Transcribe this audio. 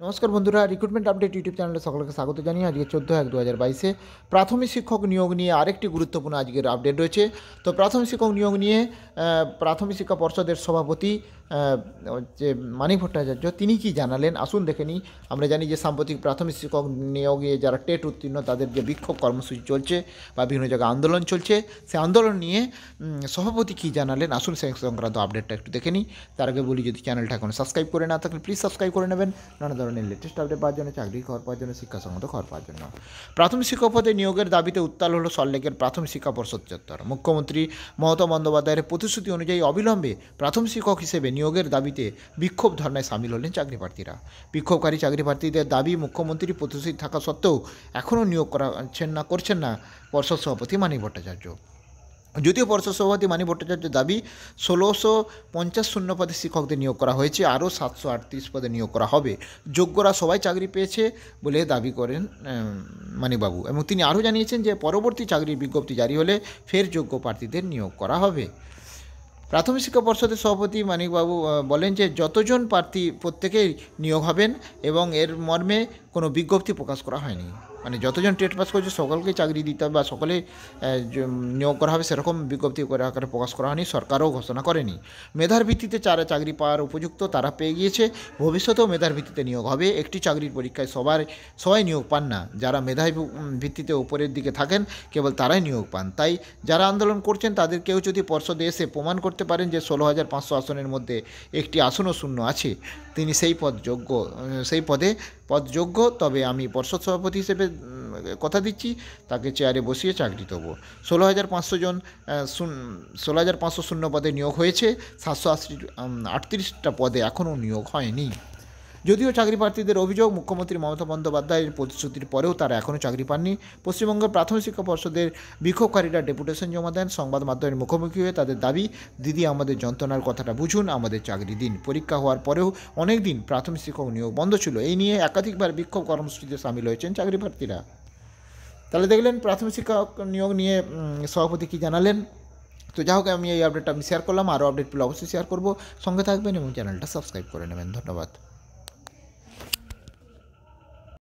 নমস্কার বন্ধুরা, recruitment update YouTube চ্যানেলে সকলকে স্বাগত জানিয়ে আজকে 14/1/2022 প্রাথমিক শিক্ষক নিয়োগ নিয়ে আরেকটি গুরুত্বপূর্ণ আজকের আপডেট রয়েছে। তো প্রাথমিক শিক্ষক নিয়োগ নিয়ে প্রাথমিক শিক্ষা পর্ষদের সভাপতি যে মানিক ভট্টাচার্য তিনি কি জানালেন আসুন দেখে নিই। আমরা জানি যে সাম্প্রতিক প্রাথমিক শিক্ষক নিয়োগে যারা টেট উত্তীর্ণ তাদের যে বিক্ষোভ কর্মসূচি চলছে বা বিভিন্ন জায়গায় আন্দোলন চলছে, সেই আন্দোলন নিয়ে সভাপতি কী জানালেন আসুন সেই সংক্রান্ত আপডেটটা একটু দেখে নিই। তার আগে বলি, যদি চ্যানেলটা এখন সাবস্ক্রাইব করে না থাকলে প্লিজ সাবস্ক্রাইব করে নেবেন নানা ধরনের লেটেস্ট আপডেট পাওয়ার জন্য, চাকরি খবর পাওয়ার জন্য, শিক্ষাসংগত খবর পাওয়ার জন্য। প্রাথমিক শিক্ষক পদে নিয়োগের দাবিতে উত্তাল হলো সল্টলেকের প্রাথমিক শিক্ষা পর্ষদ চত্বর। মুখ্যমন্ত্রী মমতা বন্দ্যোপাধ্যায়ের প্রতিশ্রুতি অনুযায়ী অবিলম্বে প্রাথমিক শিক্ষক হিসেবে নিয়োগের দাবিতে বিক্ষোভ ধর্নায় সামিল হলেন চাকরি প্রার্থীরা। বিক্ষোভকারী চাকরি প্রার্থীদের দাবি, মুখ্যমন্ত্রী প্রতিশ্রুতি থাকা সত্ত্বেও এখনও নিয়োগ করছেন না পর্ষদ সভাপতি মানিক ভট্টাচার্য। যদিও পর্ষদ সভাপতি মানিক ভট্টাচার্যের দাবি 1650 শূন্য পদে শিক্ষকদের নিয়োগ করা হয়েছে, আরও 738 পদে নিয়োগ করা হবে। যোগ্যরা সবাই চাকরি পেয়েছে বলে দাবি করেন মানিকবাবু, এবং তিনি আরও জানিয়েছেন যে পরবর্তী চাকরির বিজ্ঞপ্তি জারি হলে ফের যোগ্য প্রার্থীদের নিয়োগ করা হবে। প্রাথমিক শিক্ষা পর্ষদের সভাপতি মানিকবাবু বলেন যে যতজন প্রার্থী প্রত্যেকেই নিয়োগ হবেন এবং এর মর্মে কোনো বিজ্ঞপ্তি প্রকাশ করা হয়নি। মানে যতজন টেট পাস করেছে সকলকে চাকরি দিতে হবে বা সকলে নিয়োগ করা হবে সেরকম বিজ্ঞপ্তি করে আকারে প্রকাশ করা হয়নি, সরকারও ঘোষণা করেনি। মেধার ভিত্তিতে যারা চাকরি পাওয়ার উপযুক্ত তারা পেয়ে গিয়েছে, ভবিষ্যতেও মেধার ভিত্তিতে নিয়োগ হবে। একটি চাকরির পরীক্ষায় সবাই নিয়োগ পান না, যারা মেধার ভিত্তিতে উপরের দিকে থাকেন কেবল তারাই নিয়োগ পান। তাই যারা আন্দোলন করছেন তাদের কেউ যদি পর্ষদে এসে প্রমাণ করতে পারেন যে 16,500 আসনের মধ্যে একটি আসনও শূন্য আছে, তিনি সেই পদে যোগ্য, তবে আমি পর্ষদ সভাপতি হিসেবে কথা দিচ্ছি তাকে চেয়ারে বসিয়ে চাকরি দেবো। 16,500 শূন্য পদে নিয়োগ হয়েছে, 738টা পদে এখনও নিয়োগ হয়নি। যদিও চাকরি প্রার্থীদের অভিযোগ, মুখ্যমন্ত্রী মমতা বন্দ্যোপাধ্যায়ের প্রতিশ্রুতির পরেও তারা এখনও চাকরি পাননি। পশ্চিমবঙ্গের প্রাথমিক শিক্ষা পর্ষদের বিক্ষোভকারীরা ডেপুটেশন জমা দেন। সংবাদ মাধ্যমের মুখোমুখি হয়ে তাদের দাবি, দিদি আমাদের যন্ত্রণার কথাটা বুঝুন, আমাদের চাকরি দিন। পরীক্ষা হওয়ার পরেও অনেক দিন প্রাথমিক শিক্ষক নিয়োগ বন্ধ ছিল। এই নিয়ে একাধিকবার বিক্ষোভ কর্মসূচিতে সামিল হয়েছেন চাকরি প্রার্থীরা। তাহলে দেখলেন প্রাথমিক শিক্ষক নিয়োগ নিয়ে সভাপতি কী জানালেন। তো যা হোক, আমি এই আপডেটটা শেয়ার করলাম, আরও আপডেট পেলে অবশ্যই শেয়ার করব। সঙ্গে থাকবেন এবং চ্যানেলটা সাবস্ক্রাইব করে নেবেন। ধন্যবাদ।